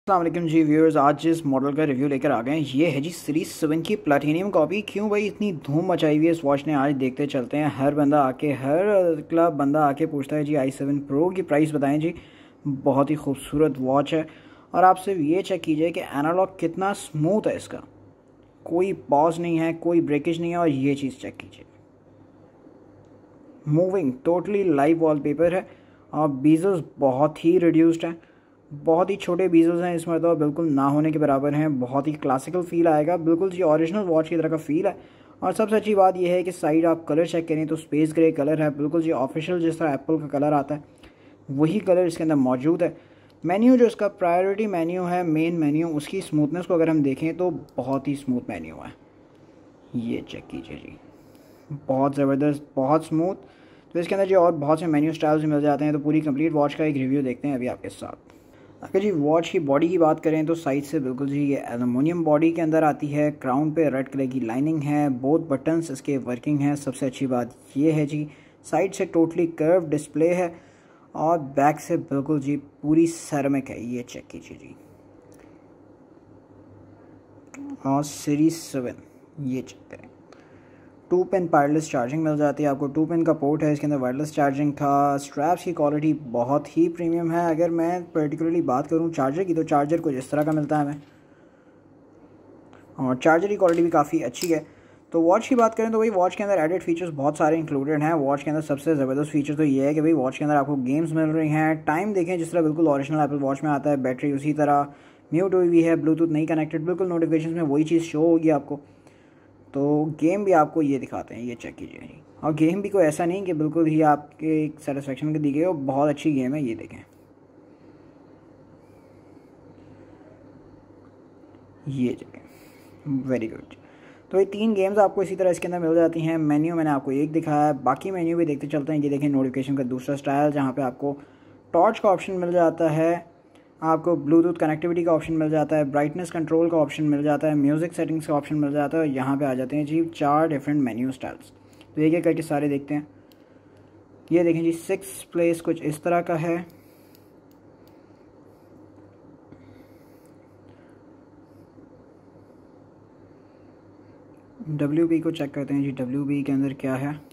अस्सलाम वालेकुम जी व्यूअर्स, आज जिस मॉडल का रिव्यू लेकर आ गए हैं ये है जी सीरीज 7 की प्लैटिनियम कॉपी। क्यों भाई इतनी धूम मचाई हुई है इस वॉच ने, आज देखते चलते हैं। हर क्लब बंदा आके पूछता है जी i7 प्रो की प्राइस बताएं जी। बहुत ही खूबसूरत वॉच है और आप सिर्फ ये चेक कीजिए कि एनालॉग कितना स्मूथ है इसका, कोई पॉज नहीं है, कोई ब्रेकेज नहीं है। और ये चीज़ चेक कीजिए, मूविंग टोटली लाइव वॉलपेपर है और बीजल्स बहुत ही रिड्यूस्ड हैं, बहुत ही छोटे बीजल्स हैं इस मरतबा, बिल्कुल ना होने के बराबर हैं। बहुत ही क्लासिकल फील आएगा, बिल्कुल जी ओरिजिनल वॉच की तरह का फील है। और सबसे अच्छी बात यह है कि साइड आप कलर चेक करें तो स्पेस ग्रे कलर है, बिल्कुल जी ऑफिशियल जिस तरह एप्पल का कलर आता है वही कलर इसके अंदर मौजूद है। मेन्यू जो इसका प्रायोरिटी मेन्यू है, मेन मेन्यू, उसकी स्मूथनेस को अगर हम देखें तो बहुत ही स्मूथ मेन्यू है। ये चेक कीजिए जी, बहुत ज़बरदस्त, बहुत स्मूथ। तो इसके अंदर जी और बहुत से मेन्यू स्टाइल्स मिल जाते हैं। तो पूरी कंप्लीट वॉच का एक रिव्यू देखते हैं अभी आपके साथ। अगर जी वॉच की बॉडी की बात करें तो साइड से बिल्कुल जी ये एलुमिनियम बॉडी के अंदर आती है। क्राउन पे रेड कलर की लाइनिंग है, बोथ बटन्स इसके वर्किंग हैं। सबसे अच्छी बात ये है जी साइड से टोटली कर्व डिस्प्ले है और बैक से बिल्कुल जी पूरी सेरेमिक है। ये चेक कीजिए जी, और सीरीज 7 ये चेक करें। 2 पिन वायरलेस चार्जिंग मिल जाती है आपको, 2 पिन का पोर्ट है इसके अंदर वायरलेस चार्जिंग का। स्ट्रैप्स की क्वालिटी बहुत ही प्रीमियम है। अगर मैं पर्टिकुलरली बात करूं चार्जर की तो चार्जर कुछ इस तरह का मिलता है हमें, और चार्जर की क्वालिटी भी काफ़ी अच्छी है। तो वॉच की बात करें तो भाई वॉच के अंदर एडेड फीचर्स बहुत सारे इंक्लूडेड हैं। वॉच के अंदर सबसे ज़बरदस्त फीचर तो ये है कि भाई वॉच के अंदर आपको गेम्स मिल रही हैं। टाइम देखें जिस तरह बिल्कुल ओरिजिनल एप्पल वॉच में आता है, बैटरी उसी तरह, म्यूट हुई भी है, ब्लूटूथ नहीं कनेक्टेड, बिल्कुल नोटिफिकेशन में वही चीज़ शो होगी आपको। तो गेम भी आपको ये दिखाते हैं, ये चेक कीजिए। और गेम भी कोई ऐसा नहीं कि बिल्कुल ही आपके एक सेटिस्फेक्शन के दी गई हो, बहुत अच्छी गेम है। ये देखें, ये देखें, वेरी गुड। तो ये 3 गेम्स आपको इसी तरह इसके अंदर मिल जाती हैं। मेन्यू मैंने आपको एक दिखाया है, बाकी मेन्यू भी देखते चलते हैं। ये देखें नोटिफिकेशन का दूसरा स्टाइल, जहाँ पे आपको टॉर्च का ऑप्शन मिल जाता है, आपको ब्लूटूथ कनेक्टिविटी का ऑप्शन मिल जाता है, ब्राइटनेस कंट्रोल का ऑप्शन मिल जाता है, म्यूज़िक सेटिंग्स का ऑप्शन मिल जाता है। और यहाँ पे आ जाते हैं जी 4 डिफरेंट मेन्यू स्टाइल्स। तो एक एक करके सारे देखते हैं। ये देखें जी 6 प्लेस कुछ इस तरह का है, WB को चेक करते हैं जी, WB के अंदर क्या है।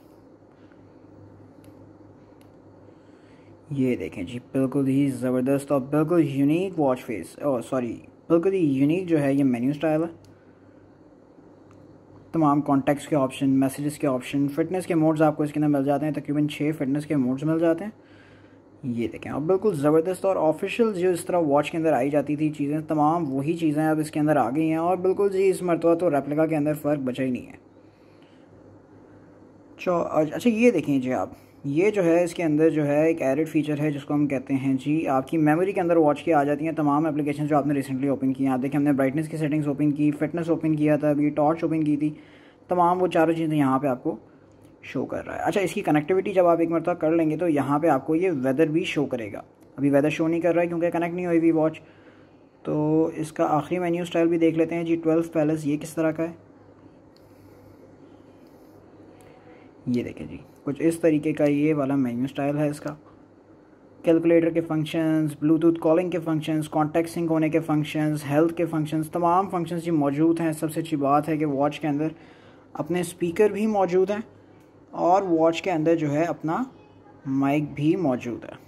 ये देखें जी बिल्कुल ही ज़बरदस्त और बिल्कुल यूनिक वॉच फेस, सॉरी बिल्कुल ही यूनिक जो है ये मेन्यू स्टाइल है। तमाम कॉन्टैक्ट्स के ऑप्शन, मैसेजेस के ऑप्शन, फिटनेस के मोड्स आपको इसके अंदर मिल जाते हैं। तकरीबन 6 फिटनेस के मोड्स मिल जाते हैं। ये देखें, अब बिल्कुल ज़बरदस्त और ऑफिशियल जो इस तरह वॉच के अंदर आई जाती थी चीज़ें, तमाम वही चीज़ें अब इसके अंदर आ गई हैं। और बिल्कुल जी इस मरतबा तो रेप्लिका के अंदर फ़र्क बचा ही नहीं है। अच्छा ये देखें जी आप, ये जो है इसके अंदर जो है एक एडेड फीचर है जिसको हम कहते हैं जी, आपकी मेमोरी के अंदर वॉच की आ जाती हैं तमाम एप्लीकेशन जो आपने रिसेंटली ओपन की हैं। आप देखें हमने ब्राइटनेस की सेटिंग्स ओपन की, फिटनेस ओपन किया था, अभी टॉर्च ओपन की थी, तमाम वो चारों चीज़ें यहाँ पे आपको शो कर रहा है। अच्छा, इसकी कनेक्टिविटी जब आप एक मरतबा कर लेंगे तो यहाँ पे आपको ये वेदर भी शो करेगा। अभी वेदर शो नहीं कर रहा है क्योंकि कनेक्ट नहीं हुई हुई वॉच। तो इसका आखिरी मेन्यू स्टाइल भी देख लेते हैं जी, 12 पैलेस, ये किस तरह का है। ये देखें जी कुछ इस तरीके का ये वाला मेन्यू स्टाइल है इसका। कैलकुलेटर के फंक्शंस, ब्लूटूथ कॉलिंग के फंक्शंस, कॉन्टैक्ट सिंक होने के फंक्शंस, हेल्थ के फंक्शंस, तमाम फंक्शंस जी मौजूद हैं। सबसे अच्छी बात है कि वॉच के अंदर अपने स्पीकर भी मौजूद हैं और वॉच के अंदर जो है अपना माइक भी मौजूद है।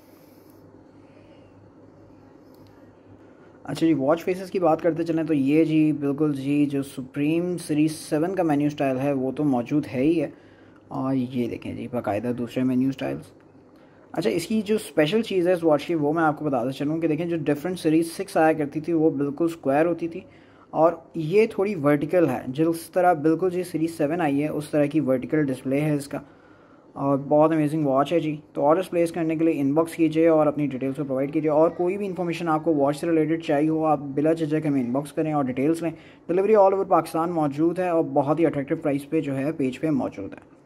अच्छा जी, वॉच फेसेस की बात करते चलें तो ये जी बिल्कुल जी जो सुप्रीम सीरीज 7 का मेन्यू स्टाइल है वो तो मौजूद है ही है। और ये देखें जी बाकायदा दूसरे मेन्यू स्टाइल्स। अच्छा, इसकी जो स्पेशल चीज़ है इस वॉच की वो मैं आपको बताता चलूँ कि देखें जो डिफरेंट सीरीज 6 आया करती थी वो बिल्कुल स्क्वायर होती थी और ये थोड़ी वर्टिकल है। जिस तरह बिल्कुल जी सीरीज 7 आई है उस तरह की वर्टिकल डिस्प्ले है इसका और बहुत अमेजिंग वॉच है जी। तो ऑर्डर्स प्लेस करने के लिए इनबॉक्स कीजिए और अपनी डिटेल्स को प्रोवाइड कीजिए। और कोई भी इन्फॉर्मेशन आपको वॉच से रिलेटेड चाहिए हो आप बिला झिझक हमें इनबॉक्स करें और डिटेल्स लें। डिलीवरी ऑल ओवर पाकिस्तान मौजूद है और बहुत ही अट्रैक्टिव प्राइस पे जो है पेज पे मौजूद है।